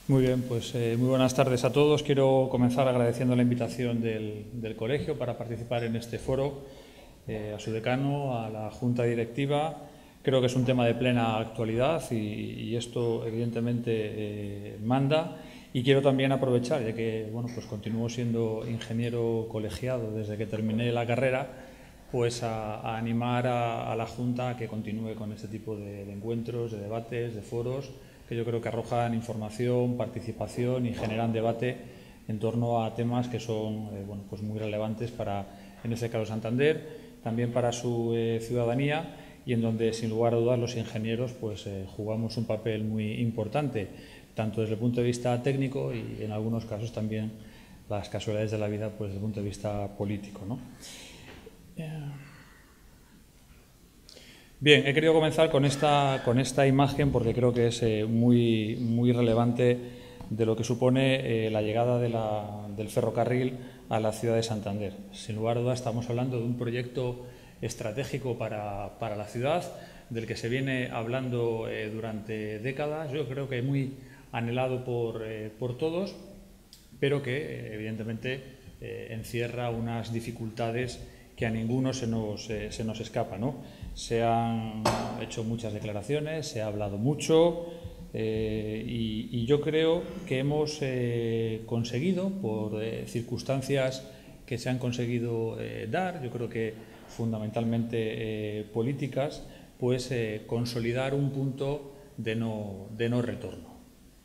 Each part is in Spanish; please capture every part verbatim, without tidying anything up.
Muy bien, pues eh, muy buenas tardes a todos. Quiero comenzar agradeciendo la invitación del, del colegio para participar en este foro, eh, a su decano, a la Junta Directiva. Creo que es un tema de plena actualidad y, y esto evidentemente eh, manda. Y quiero también aprovechar, ya que bueno, pues continúo siendo ingeniero colegiado desde que terminé la carrera, pues a, a animar a, a la Junta a que continúe con este tipo de, de encuentros, de debates, de foros, que yo creo que arrojan información, participación y generan debate en torno a temas que son eh, bueno, pues muy relevantes para, en este caso, Santander, también para su eh, ciudadanía, y en donde, sin lugar a dudas, los ingenieros pues, eh, jugamos un papel muy importante, tanto desde el punto de vista técnico y, en algunos casos, también las casualidades de la vida pues, desde el punto de vista político, ¿no? Bien, he querido comenzar con esta, con esta imagen porque creo que es eh, muy, muy relevante de lo que supone eh, la llegada de la, del ferrocarril a la ciudad de Santander. Sin lugar a dudas, estamos hablando de un proyecto estratégico para, para la ciudad, del que se viene hablando eh, durante décadas. Yo creo que muy anhelado por, eh, por todos, pero que eh, evidentemente eh, encierra unas dificultades que a ninguno se nos, eh, se nos escapa, ¿no? Se han hecho muchas declaraciones, se ha hablado mucho eh, y, y yo creo que hemos eh, conseguido, por eh, circunstancias que se han conseguido eh, dar, yo creo que fundamentalmente eh, políticas, pues eh, consolidar un punto de no, de no retorno.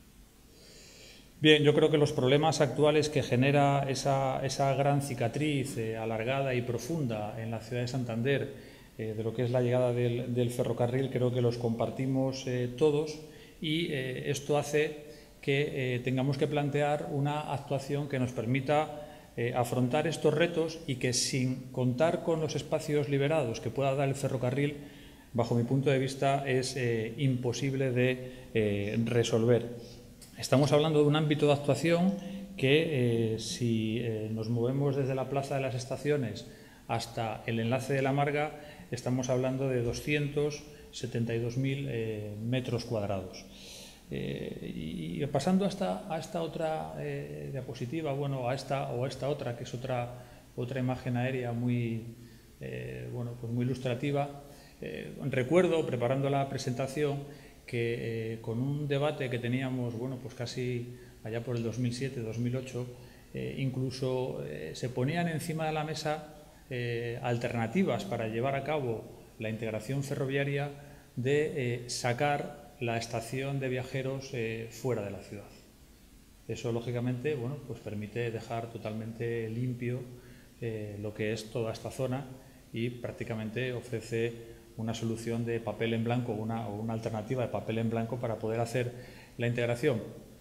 Bien, yo creo que los problemas actuales que genera esa, esa gran cicatriz eh, alargada y profunda en la ciudad de Santander, eh, de lo que es la llegada del, del ferrocarril, creo que los compartimos eh, todos y eh, esto hace que eh, tengamos que plantear una actuación que nos permita eh, afrontar estos retos y que, sin contar con los espacios liberados que pueda dar el ferrocarril, bajo mi punto de vista, es eh, imposible de eh, resolver. Estamos hablando de un ámbito de actuación que, eh, si eh, nos movemos desde la Plaza de las Estaciones hasta el enlace de la Marga, estamos hablando de doscientos setenta y dos mil eh, metros cuadrados. Eh, y pasando a esta, a esta otra eh, diapositiva, bueno, a esta o a esta otra, que es otra, otra imagen aérea muy, eh, bueno, pues muy ilustrativa, eh, recuerdo, preparando la presentación, que eh, con un debate que teníamos, bueno, pues casi allá por el dos mil siete, dos mil ocho, eh, incluso eh, se ponían encima de la mesa eh, alternativas para llevar a cabo la integración ferroviaria de eh, sacar la estación de viajeros eh, fuera de la ciudad. Eso, lógicamente, bueno, pues permite dejar totalmente limpio eh, lo que es toda esta zona y prácticamente ofrece una solución de papel en blanco una, o una alternativa de papel en blanco para poder hacer la integración.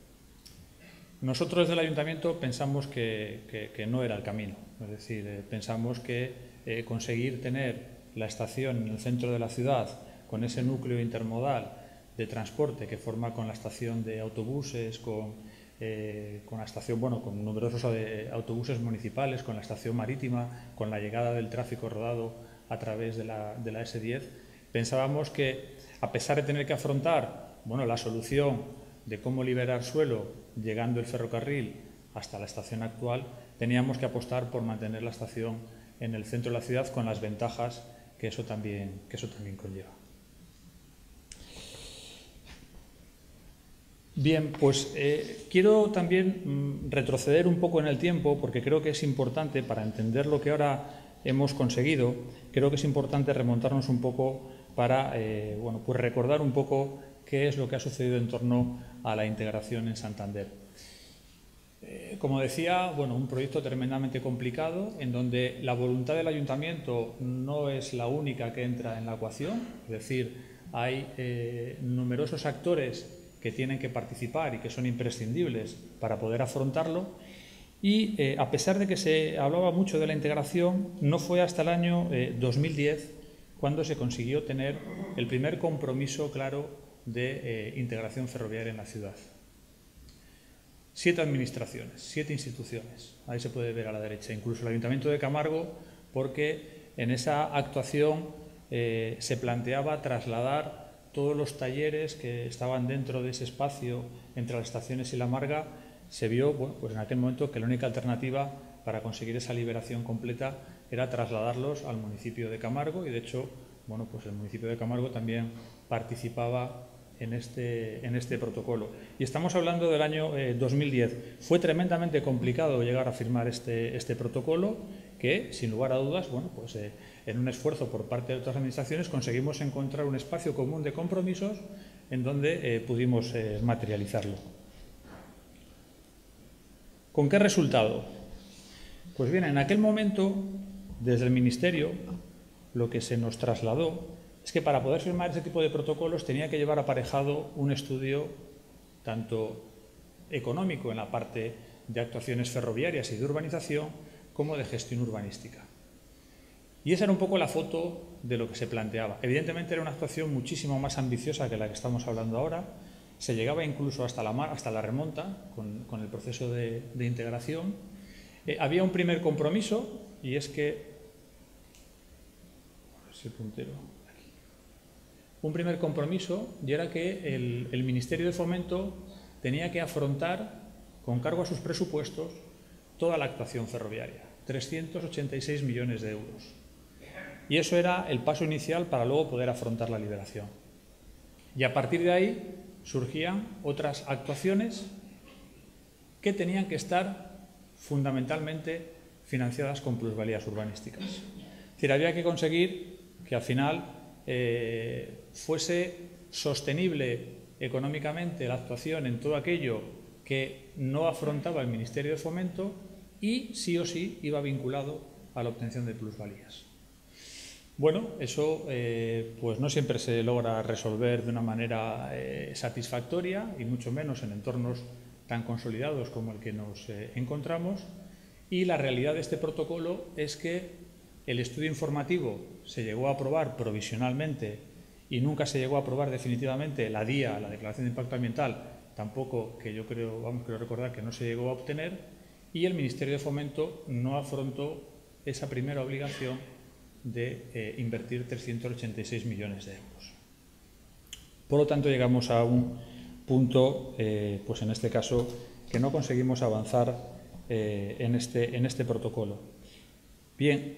Nosotros desde el Ayuntamiento pensamos que, que, que no era el camino, es decir, eh, pensamos que eh, conseguir tener la estación en el centro de la ciudad con ese núcleo intermodal de transporte que forma con la estación de autobuses, con, eh, con la estación, bueno, con numerosos eh, autobuses municipales, con la estación marítima, con la llegada del tráfico rodado a través de la, de la ese diez, pensábamos que, a pesar de tener que afrontar bueno, la solución de cómo liberar suelo llegando el ferrocarril hasta la estación actual, teníamos que apostar por mantener la estación en el centro de la ciudad con las ventajas que eso también, que eso también conlleva. Bien, pues eh, quiero también mm, retroceder un poco en el tiempo, porque creo que es importante para entender lo que ahora hemos conseguido. Creo que es importante remontarnos un poco para eh, bueno, pues recordar un poco qué es lo que ha sucedido en torno a la integración en Santander. Eh, como decía, bueno, un proyecto tremendamente complicado en donde la voluntad del Ayuntamiento no es la única que entra en la ecuación, es decir, hay eh, numerosos actores que tienen que participar y que son imprescindibles para poder afrontarlo. Y eh, a pesar de que se hablaba mucho de la integración, no fue hasta el año eh, dos mil diez cuando se consiguió tener el primer compromiso claro de eh, integración ferroviaria en la ciudad. Siete administraciones, siete instituciones, ahí se puede ver a la derecha, incluso el Ayuntamiento de Camargo, porque en esa actuación eh, se planteaba trasladar todos los talleres que estaban dentro de ese espacio entre las estaciones y la Marga, se vio, bueno, pues en aquel momento que la única alternativa para conseguir esa liberación completa era trasladarlos al municipio de Camargo, y de hecho, bueno, pues el municipio de Camargo también participaba en este, en este protocolo. Y estamos hablando del año eh, dos mil diez. Fue tremendamente complicado llegar a firmar este, este protocolo, que, sin lugar a dudas, bueno, pues eh, en un esfuerzo por parte de otras administraciones conseguimos encontrar un espacio común de compromisos en donde eh, pudimos eh, materializarlo. ¿Con qué resultado? Pues bien, en aquel momento, desde el Ministerio, lo que se nos trasladó es que para poder firmar ese tipo de protocolos tenía que llevar aparejado un estudio tanto económico en la parte de actuaciones ferroviarias y de urbanización como de gestión urbanística. Y esa era un poco la foto de lo que se planteaba. Evidentemente era una actuación muchísimo más ambiciosa que la que estamos hablando ahora. Se llegaba incluso hasta la, mar, hasta la remonta con, con el proceso de, de integración. Eh, había un primer compromiso, y es que... A ver si el puntero... Un primer compromiso, y era que el, el Ministerio de Fomento tenía que afrontar, con cargo a sus presupuestos, toda la actuación ferroviaria, trescientos ochenta y seis millones de euros. Y eso era el paso inicial para luego poder afrontar la liberación. Y a partir de ahí surgían otras actuaciones que tenían que estar fundamentalmente financiadas con plusvalías urbanísticas. Es decir, había que conseguir que al final eh, fuese sostenible económicamente la actuación en todo aquello que no afrontaba el Ministerio de Fomento y sí o sí iba vinculado a la obtención de plusvalías. Bueno, eso eh, pues no siempre se logra resolver de una manera eh, satisfactoria, y mucho menos en entornos tan consolidados como el que nos eh, encontramos, y la realidad de este protocolo es que el estudio informativo se llegó a aprobar provisionalmente y nunca se llegó a aprobar definitivamente la D I A, la Declaración de Impacto Ambiental, tampoco, que yo creo, vamos, creo recordar que no se llegó a obtener, y el Ministerio de Fomento no afrontó esa primera obligación de eh, invertir trescientos ochenta y seis millones de euros. Por lo tanto, llegamos a un punto, eh, pues en este caso, que no conseguimos avanzar eh, en, este, en este protocolo. Bien,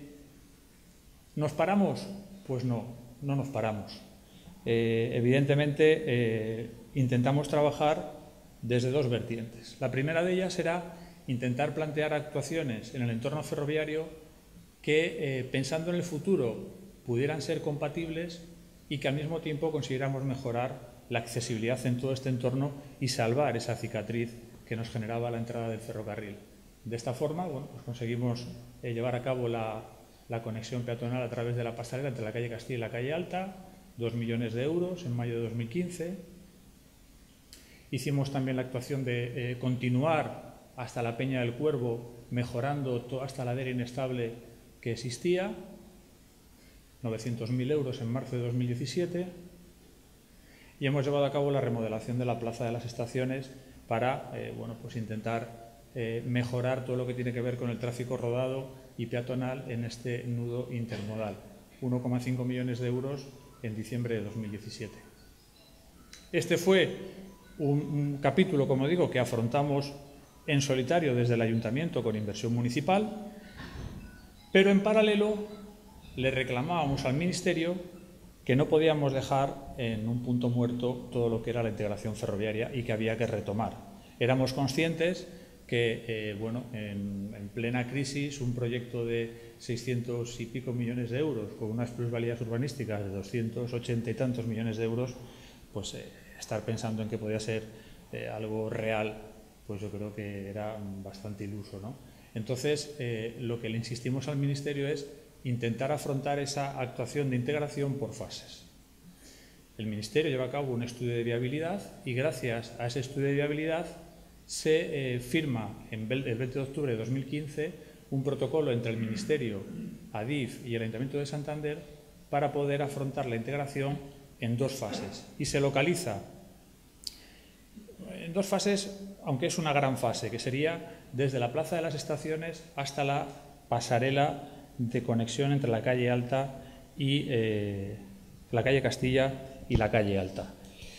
¿nos paramos? Pues no, no nos paramos. Eh, evidentemente, eh, intentamos trabajar desde dos vertientes. La primera de ellas era intentar plantear actuaciones en el entorno ferroviario que, eh, pensando en el futuro, pudieran ser compatibles y que al mismo tiempo consiguiéramos mejorar la accesibilidad en todo este entorno y salvar esa cicatriz que nos generaba la entrada del ferrocarril. De esta forma, bueno, pues conseguimos eh, llevar a cabo la, la conexión peatonal a través de la pasarela entre la calle Castilla y la calle Alta, dos millones de euros en mayo de dos mil quince. Hicimos también la actuación de eh, continuar hasta la Peña del Cuervo, mejorando toda esta ladera inestable que existía, novecientos mil euros en marzo de dos mil diecisiete, y hemos llevado a cabo la remodelación de la Plaza de las Estaciones para eh, bueno, pues intentar eh, mejorar todo lo que tiene que ver con el tráfico rodado y peatonal en este nudo intermodal, uno coma cinco millones de euros en diciembre de dos mil diecisiete. Este fue un, un capítulo, como digo, que afrontamos en solitario desde el Ayuntamiento con inversión municipal, pero en paralelo le reclamábamos al Ministerio que no podíamos dejar en un punto muerto todo lo que era la integración ferroviaria y que había que retomar. Éramos conscientes que, eh, bueno, en, en plena crisis, un proyecto de seiscientos y pico millones de euros con unas plusvalías urbanísticas de doscientos ochenta y tantos millones de euros, pues eh, estar pensando en que podía ser eh, algo real, pues yo creo que era bastante iluso, ¿no? Entonces, eh, lo que le insistimos al Ministerio es intentar afrontar esa actuación de integración por fases. El Ministerio lleva a cabo un estudio de viabilidad y gracias a ese estudio de viabilidad se eh, firma en el veinte de octubre de dos mil quince un protocolo entre el Ministerio, Adif y el Ayuntamiento de Santander para poder afrontar la integración en dos fases. Y se localiza en dos fases, aunque es una gran fase, que sería desde la Plaza de las Estaciones hasta la pasarela de conexión entre la calle Alta y eh, la calle Castilla y y la calle Alta.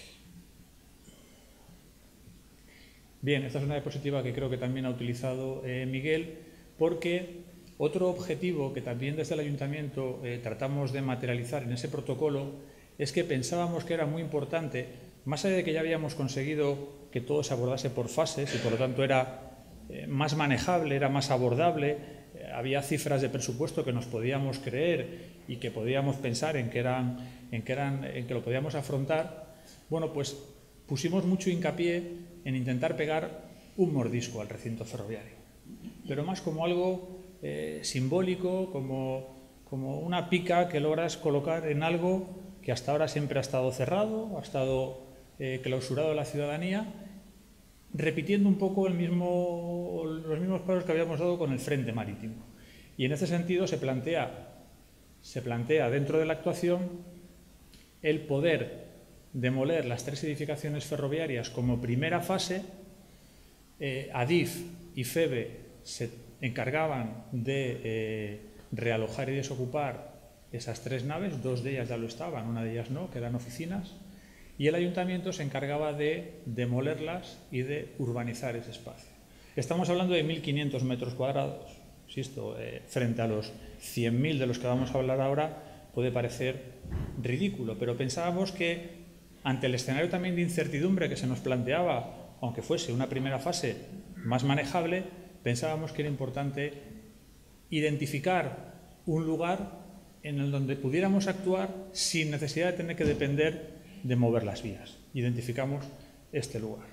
Bien, esta es una diapositiva que creo que también ha utilizado eh, Miguel, porque otro objetivo que también desde el Ayuntamiento eh, tratamos de materializar en ese protocolo es que pensábamos que era muy importante, más allá de que ya habíamos conseguido que todo se abordase por fases y por lo tanto era eh, más manejable, era más abordable, eh, había cifras de presupuesto que nos podíamos creer y que podíamos pensar en que, eran, en, que eran, en que lo podíamos afrontar. Bueno, pues pusimos mucho hincapié en intentar pegar un mordisco al recinto ferroviario, pero más como algo eh, simbólico, como, como una pica que logras colocar en algo que hasta ahora siempre ha estado cerrado, ha estado eh, clausurado a la ciudadanía, repitiendo un poco el mismo, los mismos pasos que habíamos dado con el frente marítimo. Y en ese sentido se plantea, se plantea dentro de la actuación el poder demoler las tres edificaciones ferroviarias como primera fase. eh, Adif y FEVE se encargaban de eh, realojar y desocupar esas tres naves, dos de ellas ya lo estaban, una de ellas no, que eran oficinas, y el Ayuntamiento se encargaba de demolerlas y de urbanizar ese espacio. Estamos hablando de mil quinientos metros cuadrados, insisto, eh, frente a los cien mil de los que vamos a hablar ahora puede parecer ridículo, pero pensábamos que ante el escenario también de incertidumbre que se nos planteaba, aunque fuese una primera fase más manejable, pensábamos que era importante identificar un lugar en el donde pudiéramos actuar sin necesidad de tener que depender de mover las vías. Identificamos este lugar.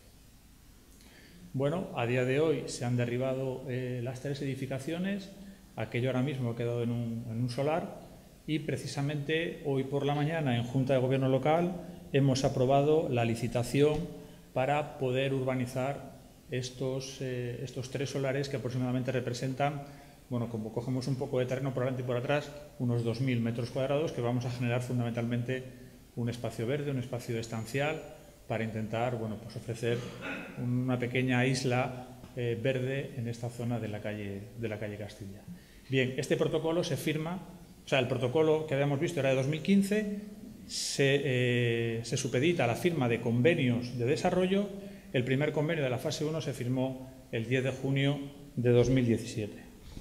Bueno, a día de hoy se han derribado eh, las tres edificaciones, aquello ahora mismo ha quedado en un, en un solar y precisamente hoy por la mañana en Junta de Gobierno Local hemos aprobado la licitación para poder urbanizar estos, eh, estos tres solares que aproximadamente representan, bueno, como cogemos un poco de terreno por delante y por atrás, unos dos mil metros cuadrados que vamos a generar fundamentalmente un espacio verde, un espacio estancial para intentar, bueno, pues ofrecer una pequeña isla eh, verde en esta zona de la calle, de la calle Castilla. Bien, este protocolo se firma, o sea, el protocolo que habíamos visto era de dos mil quince, se, eh, se supedita a la firma de convenios de desarrollo. El primer convenio de la fase uno se firmó el diez de junio de dos mil diecisiete.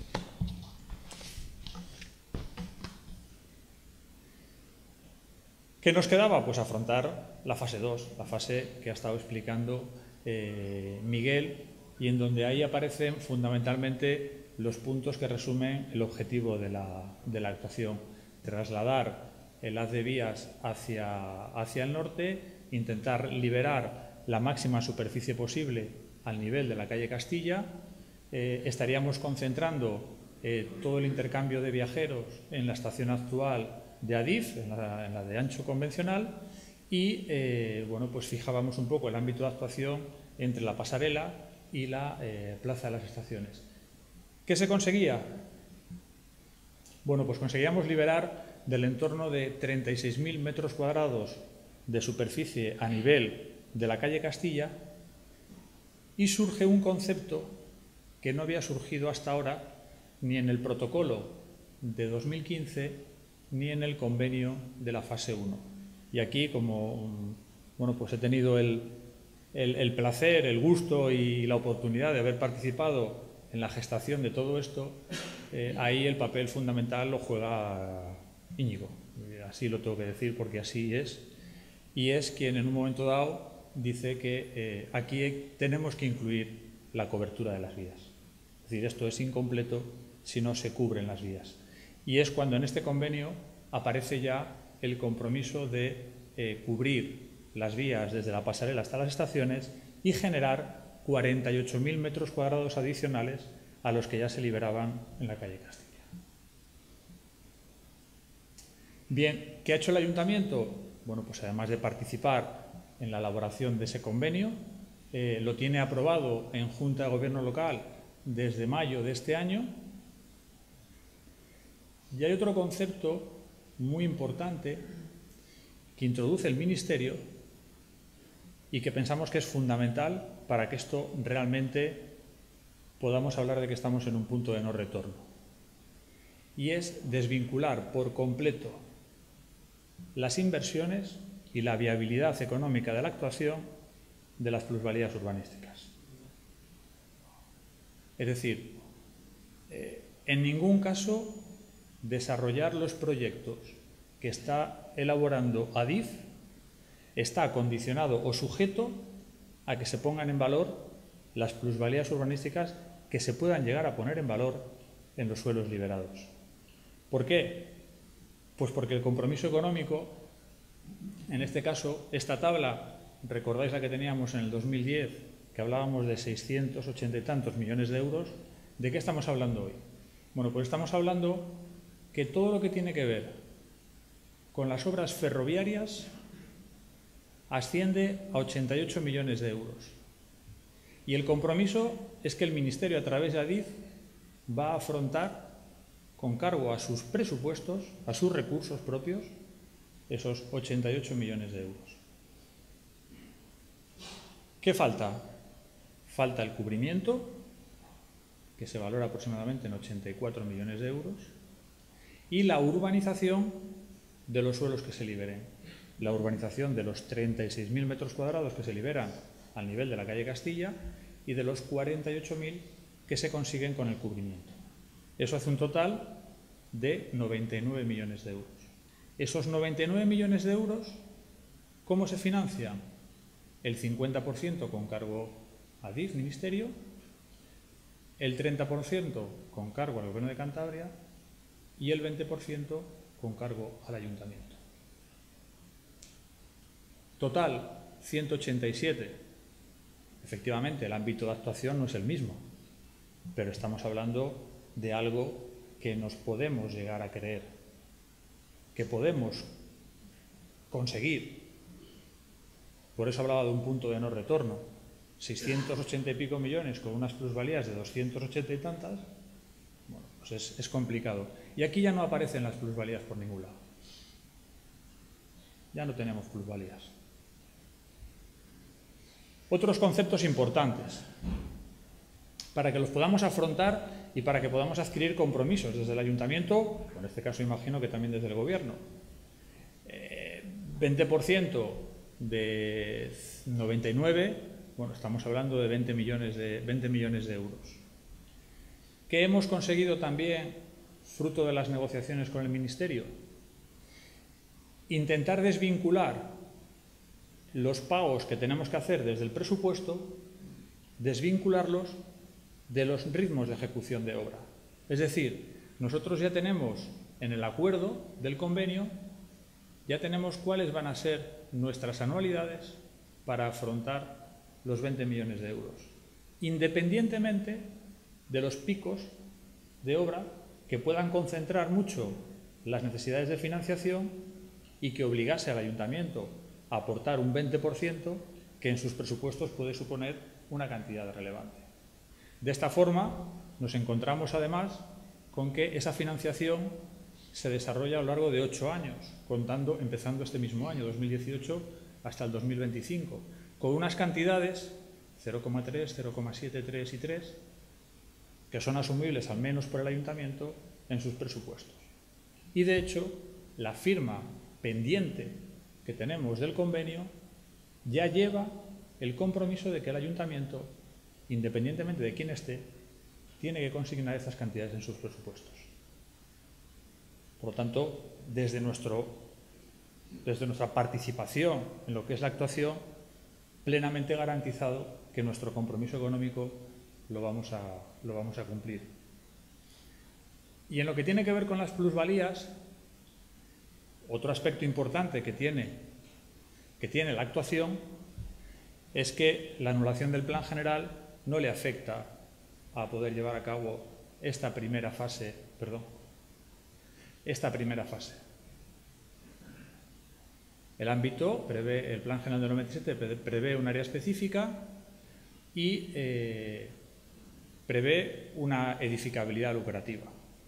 ¿Qué nos quedaba? Pues afrontar la fase dos, la fase que ha estado explicando eh, Miguel y en donde ahí aparecen fundamentalmente los puntos que resumen el objetivo de la, de la actuación. Trasladar el haz de vías hacia, hacia el norte, intentar liberar la máxima superficie posible al nivel de la calle Castilla. Eh, estaríamos concentrando eh, todo el intercambio de viajeros en la estación actual de Adif, en la, en la de ancho convencional, y eh, bueno, pues fijábamos un poco el ámbito de actuación entre la pasarela y la eh, plaza de las estaciones. ¿Qué se conseguía? Bueno, pues conseguíamos liberar del entorno de treinta y seis mil metros cuadrados de superficie a nivel de la calle Castilla y surge un concepto que no había surgido hasta ahora ni en el protocolo de dos mil quince ni en el convenio de la fase uno. Y aquí, como bueno, pues he tenido el, el, el placer, el gusto y la oportunidad de haber participado en la gestación de todo esto, eh, ahí el papel fundamental lo juega Íñigo. Así lo tengo que decir porque así es. Y es quien en un momento dado dice que eh, aquí tenemos que incluir la cobertura de las vías. Es decir, esto es incompleto si no se cubren las vías. Y es cuando en este convenio aparece ya el compromiso de eh, cubrir las vías desde la pasarela hasta las estaciones y generar cuarenta y ocho mil metros cuadrados adicionales a los que ya se liberaban en la calle Castilla. Bien, ¿qué ha hecho el Ayuntamiento? Bueno, pues además de participar en la elaboración de ese convenio, eh, lo tiene aprobado en Junta de Gobierno Local desde mayo de este año. Y hay otro concepto muy importante que introduce el Ministerio y que pensamos que es fundamental para que esto realmente podamos hablar de que estamos en un punto de no retorno. Y es desvincular por completo las inversiones y la viabilidad económica de la actuación de las plusvalías urbanísticas. Es decir, eh, en ningún caso desarrollar los proyectos que está elaborando Adif está condicionado o sujeto a que se pongan en valor las plusvalías urbanísticas que se puedan llegar a poner en valor en los suelos liberados. ¿Por qué? Pues porque el compromiso económico, en este caso, esta tabla, recordáis la que teníamos en el dos mil diez, que hablábamos de seiscientos ochenta y tantos millones de euros, ¿de qué estamos hablando hoy? Bueno, pues estamos hablando que todo lo que tiene que ver con las obras ferroviarias asciende a ochenta y ocho millones de euros. Y el compromiso es que el Ministerio, a través de Adif, va a afrontar, con cargo a sus presupuestos, a sus recursos propios, esos ochenta y ocho millones de euros. ¿Qué falta? Falta el cubrimiento, que se valora aproximadamente en ochenta y cuatro millones de euros, y la urbanización de los suelos que se liberen. La urbanización de los treinta y seis mil metros cuadrados que se liberan al nivel de la calle Castilla y de los cuarenta y ocho mil que se consiguen con el cubrimiento. Eso hace un total de noventa y nueve millones de euros. Esos noventa y nueve millones de euros, ¿cómo se financian? El cincuenta por ciento con cargo a Adif, Ministerio, el treinta por ciento con cargo al Gobierno de Cantabria y el veinte por ciento con cargo al Ayuntamiento. Total, ciento ochenta y siete. Efectivamente, el ámbito de actuación no es el mismo, pero estamos hablando de algo que nos podemos llegar a creer, que podemos conseguir. Por eso hablaba de un punto de no retorno. seiscientos ochenta y pico millones con unas plusvalías de doscientos ochenta y tantas, bueno, pues es, es complicado. Y aquí ya no aparecen las plusvalías por ningún lado. Ya no tenemos plusvalías. Otros conceptos importantes para que los podamos afrontar y para que podamos adquirir compromisos desde el Ayuntamiento, en este caso imagino que también desde el Gobierno. Eh, veinte por ciento de noventa y nueve, bueno, estamos hablando de veinte millones de, veinte millones de euros. ¿Qué hemos conseguido también, fruto de las negociaciones con el Ministerio? Intentar desvincular los pagos que tenemos que hacer desde el presupuesto, desvincularlos de los ritmos de ejecución de obra. Es decir, nosotros ya tenemos en el acuerdo del convenio, ya tenemos cuáles van a ser nuestras anualidades para afrontar los veinte millones de euros, independientemente de los picos de obra que puedan concentrar mucho las necesidades de financiación y que obligase al Ayuntamiento a aportar un veinte por ciento que en sus presupuestos puede suponer una cantidad relevante. De esta forma, nos encontramos además con que esa financiación se desarrolla a lo largo de ocho años, contando, empezando este mismo año, dos mil dieciocho, hasta el dos mil veinticinco, con unas cantidades, cero coma tres, cero coma setenta y tres y tres, que son asumibles al menos por el Ayuntamiento en sus presupuestos. Y de hecho, la firma pendiente que tenemos del convenio ya lleva el compromiso de que el Ayuntamiento, independientemente de quién esté, tiene que consignar estas cantidades en sus presupuestos. Por lo tanto, desde, nuestro, desde nuestra participación en lo que es la actuación, plenamente garantizado que nuestro compromiso económico lo vamos a, lo vamos a cumplir. Y en lo que tiene que ver con las plusvalías, otro aspecto importante que tiene, que tiene la actuación es que la anulación del plan general no le afecta a poder llevar a cabo esta primera fase, perdón, esta primera fase. El ámbito prevé, el plan general del noventa y siete prevé un área específica y eh, prevé una edificabilidad lucrativa.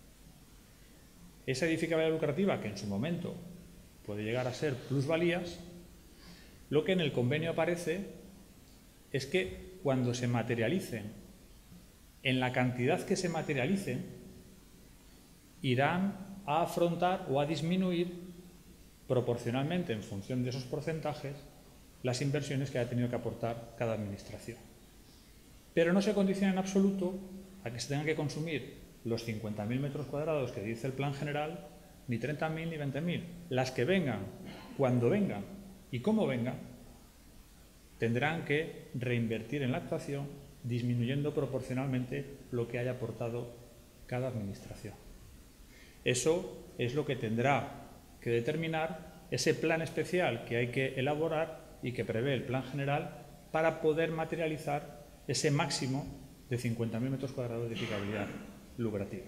Esa edificabilidad lucrativa, que en su momento puede llegar a ser plusvalías, lo que en el convenio aparece es que cuando se materialicen, en la cantidad que se materialicen, irán a afrontar o a disminuir proporcionalmente, en función de esos porcentajes, las inversiones que haya tenido que aportar cada administración. Pero no se condiciona en absoluto a que se tengan que consumir los cincuenta mil metros cuadrados que dice el plan general, ni treinta mil ni veinte mil. Las que vengan, cuando vengan y como vengan, tendrán que reinvertir en la actuación, disminuyendo proporcionalmente lo que haya aportado cada administración. Eso es lo que tendrá que determinar ese plan especial que hay que elaborar y que prevé el plan general para poder materializar ese máximo de cincuenta mil metros cuadrados de aplicabilidad lucrativa.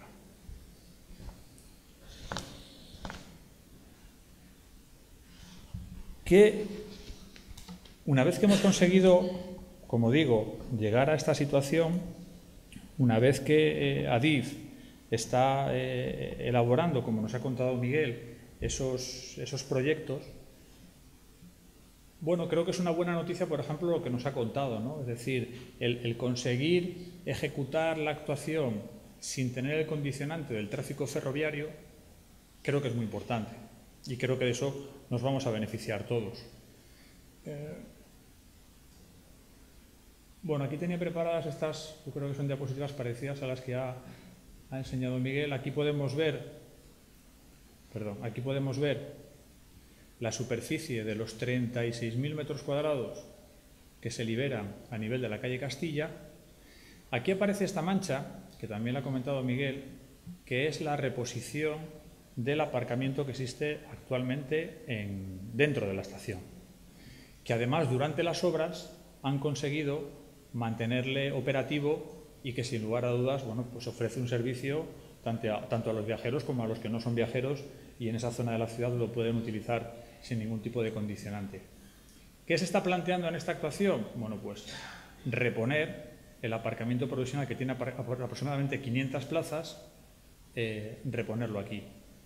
Que una vez que hemos conseguido, como digo, llegar a esta situación, una vez que eh, Adif está eh, elaborando, como nos ha contado Miguel, esos, esos proyectos, bueno, creo que es una buena noticia, por ejemplo, lo que nos ha contado, ¿no? Es decir, el, el conseguir ejecutar la actuación sin tener el condicionante del tráfico ferroviario, creo que es muy importante y creo que de eso nos vamos a beneficiar todos. Eh, bueno, aquí tenía preparadas estas, yo creo que son diapositivas parecidas a las que ha, ha enseñado Miguel. Aquí podemos ver, perdón, aquí podemos ver la superficie de los treinta y seis mil metros cuadrados que se liberan a nivel de la calle Castilla. Aquí aparece esta mancha, que también la ha comentado Miguel, que es la reposición del aparcamiento que existe actualmente en, dentro de la estación, que además durante las obras han conseguido mantenerle operativo y que sin lugar a dudas, bueno, pues ofrece un servicio tanto a, tanto a los viajeros como a los que no son viajeros y en esa zona de la ciudad lo pueden utilizar sin ningún tipo de condicionante. ¿Qué se está planteando en esta actuación? Bueno, pues reponer el aparcamiento provisional que tiene aproximadamente quinientas plazas, eh, reponerlo aquí.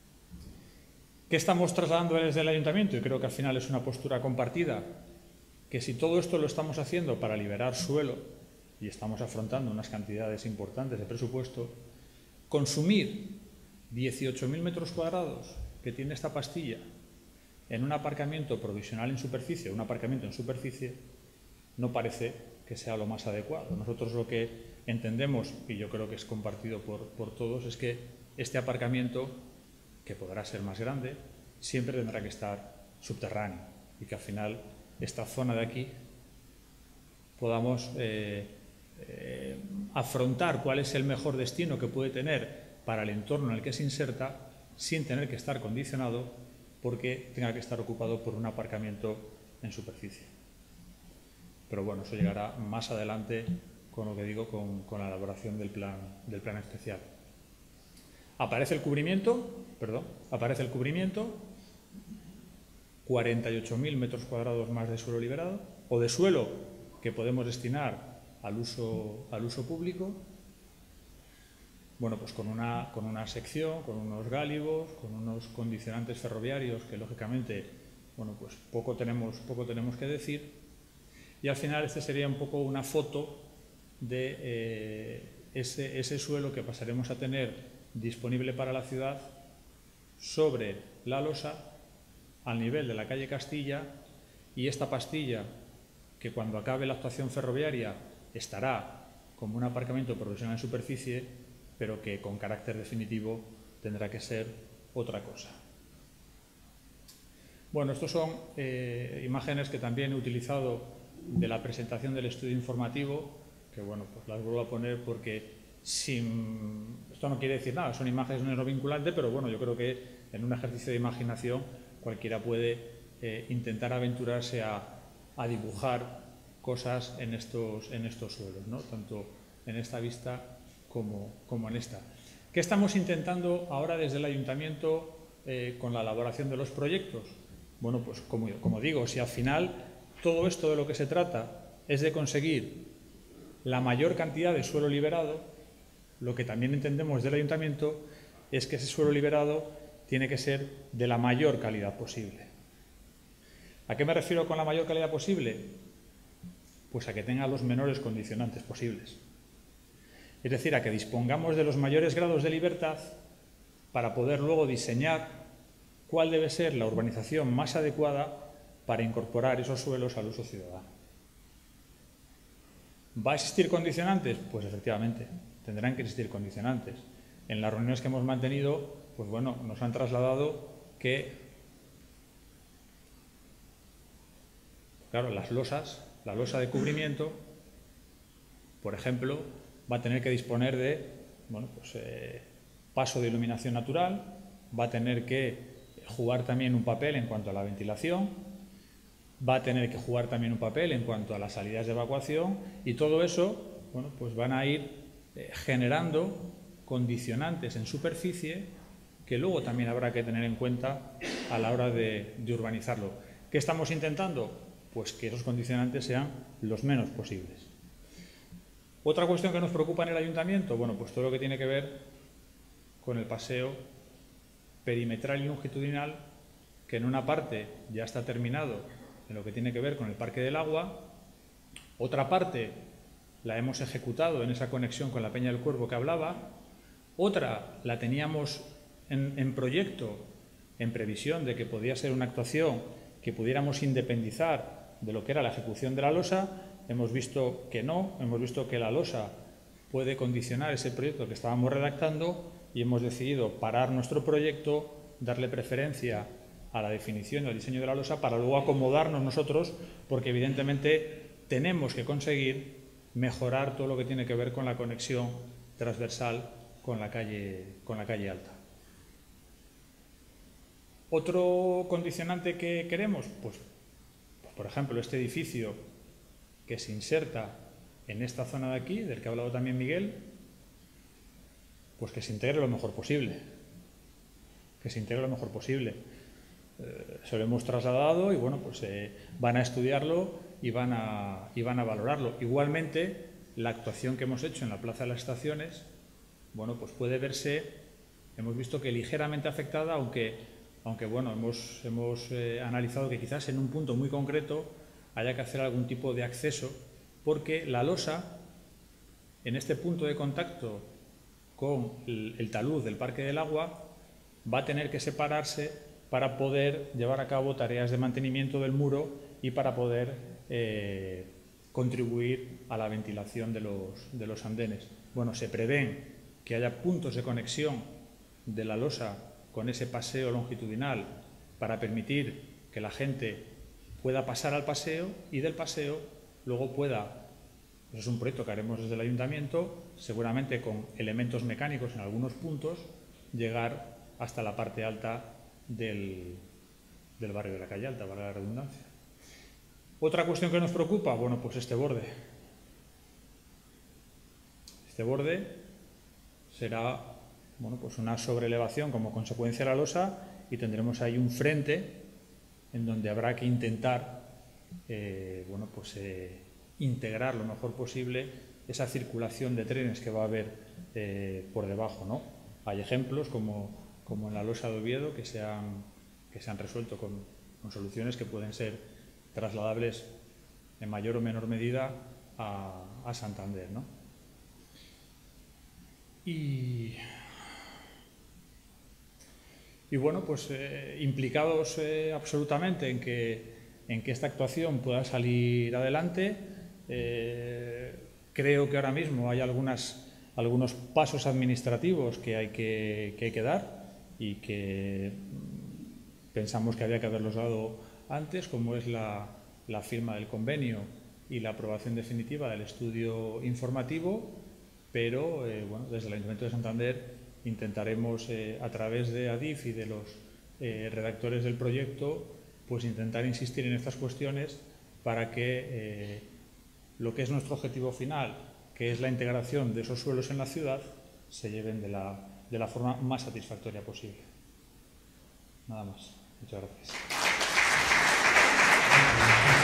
¿Qué estamos trasladando desde el ayuntamiento? Y creo que al final es una postura compartida, que si todo esto lo estamos haciendo para liberar suelo y estamos afrontando unas cantidades importantes de presupuesto, consumir dieciocho mil metros cuadrados que tiene esta pastilla en un aparcamiento provisional en superficie, un aparcamiento en superficie, no parece que sea lo más adecuado. Nosotros lo que entendemos, y yo creo que es compartido por, por todos, es que este aparcamiento, que podrá ser más grande, siempre tendrá que estar subterráneo y que al final esta zona de aquí podamos eh, eh, afrontar cuál es el mejor destino que puede tener para el entorno en el que se inserta sin tener que estar condicionado porque tenga que estar ocupado por un aparcamiento en superficie. Pero bueno, eso llegará más adelante con lo que digo, con, con la elaboración del plan, del plan especial. Aparece el cubrimiento, perdón, aparece el cubrimiento, cuarenta y ocho mil metros cuadrados más de suelo liberado, o de suelo que podemos destinar al uso, al uso público. Bueno, pues con una, con una sección, con unos gálibos, con unos condicionantes ferroviarios que lógicamente, bueno, pues poco tenemos, poco tenemos que decir. Y al final este sería un poco una foto de eh, ese, ese suelo que pasaremos a tener disponible para la ciudad sobre la losa al nivel de la calle Castilla, y esta pastilla que cuando acabe la actuación ferroviaria estará como un aparcamiento provisional en superficie, pero que con carácter definitivo tendrá que ser otra cosa. Bueno, estos son eh, imágenes que también he utilizado de la presentación del estudio informativo, que bueno, pues las vuelvo a poner porque sin, esto no quiere decir nada, son imágenes no vinculantes, pero bueno, yo creo que en un ejercicio de imaginación cualquiera puede eh, intentar aventurarse a, a dibujar cosas en estos, en estos suelos, ¿no? Tanto en esta vista como, como en esta. ¿Qué estamos intentando ahora desde el ayuntamiento eh, con la elaboración de los proyectos? Bueno, pues como, como digo, si al final todo esto de lo que se trata es de conseguir la mayor cantidad de suelo liberado, lo que también entendemos del ayuntamiento es que ese suelo liberado tiene que ser de la mayor calidad posible. ¿A qué me refiero con la mayor calidad posible? Pues a que tenga los menores condicionantes posibles. Es decir, a que dispongamos de los mayores grados de libertad para poder luego diseñar cuál debe ser la urbanización más adecuada para incorporar esos suelos al uso ciudadano. ¿Va a existir condicionantes? Pues efectivamente, tendrán que existir condicionantes. En las reuniones que hemos mantenido, pues bueno, nos han trasladado que, claro, las losas, la losa de cubrimiento, por ejemplo, va a tener que disponer de, bueno, pues, eh, paso de iluminación natural, va a tener que jugar también un papel en cuanto a la ventilación, va a tener que jugar también un papel en cuanto a las salidas de evacuación, y todo eso, bueno, pues van a ir eh, generando condicionantes en superficie que luego también habrá que tener en cuenta a la hora de, de urbanizarlo. ¿Qué estamos intentando? Pues que esos condicionantes sean los menos posibles. Otra cuestión que nos preocupa en el ayuntamiento, bueno, pues todo lo que tiene que ver con el paseo perimetral y longitudinal, que en una parte ya está terminado en lo que tiene que ver con el Parque del Agua, otra parte la hemos ejecutado en esa conexión con la Peña del Cuervo que hablaba, otra la teníamos en, en proyecto, en previsión de que podía ser una actuación que pudiéramos independizar de lo que era la ejecución de la losa. Hemos visto que no, hemos visto que la losa puede condicionar ese proyecto que estábamos redactando y hemos decidido parar nuestro proyecto, darle preferencia a la definición y al diseño de la losa para luego acomodarnos nosotros, porque evidentemente tenemos que conseguir mejorar todo lo que tiene que ver con la conexión transversal con la calle, con la calle alta. Otro condicionante que queremos, pues, pues por ejemplo, este edificio que se inserta en esta zona de aquí, del que ha hablado también Miguel, pues que se integre lo mejor posible, que se integre lo mejor posible. Eh, se lo hemos trasladado y bueno, pues eh, van a estudiarlo y van a, y van a valorarlo. Igualmente, la actuación que hemos hecho en la Plaza de las Estaciones, bueno, pues puede verse, hemos visto que ligeramente afectada, aunque, aunque bueno, hemos, hemos eh, analizado que quizás en un punto muy concreto haya que hacer algún tipo de acceso, porque la losa, en este punto de contacto con el, el talud del Parque del Agua, va a tener que separarse para poder llevar a cabo tareas de mantenimiento del muro y para poder eh, contribuir a la ventilación de los, de los andenes. Bueno, se prevén que haya puntos de conexión de la losa con ese paseo longitudinal para permitir que la gente pueda pasar al paseo y del paseo luego pueda, eso es un proyecto que haremos desde el ayuntamiento, seguramente con elementos mecánicos en algunos puntos, llegar hasta la parte alta del, del barrio de la calle alta, valga la redundancia. Otra cuestión que nos preocupa, bueno, pues este borde. Este borde será, bueno, pues una sobreelevación como consecuencia de la losa y tendremos ahí un frente en donde habrá que intentar eh, bueno, pues, eh, integrar lo mejor posible esa circulación de trenes que va a haber eh, por debajo, ¿no? Hay ejemplos como, como en la losa de Oviedo que se han, que se han resuelto con, con soluciones que pueden ser trasladables en mayor o menor medida a, a Santander, ¿no? Y... Y bueno, pues eh, implicados eh, absolutamente en que, en que esta actuación pueda salir adelante, eh, creo que ahora mismo hay algunas, algunos pasos administrativos que hay que, que hay que dar y que pensamos que había que haberlos dado antes, como es la, la firma del convenio y la aprobación definitiva del estudio informativo, pero eh, bueno, desde el Ayuntamiento de Santander intentaremos, eh, a través de ADIF y de los eh, redactores del proyecto, pues intentar insistir en estas cuestiones para que eh, lo que es nuestro objetivo final, que es la integración de esos suelos en la ciudad, se lleven de la, de la forma más satisfactoria posible. Nada más. Muchas gracias.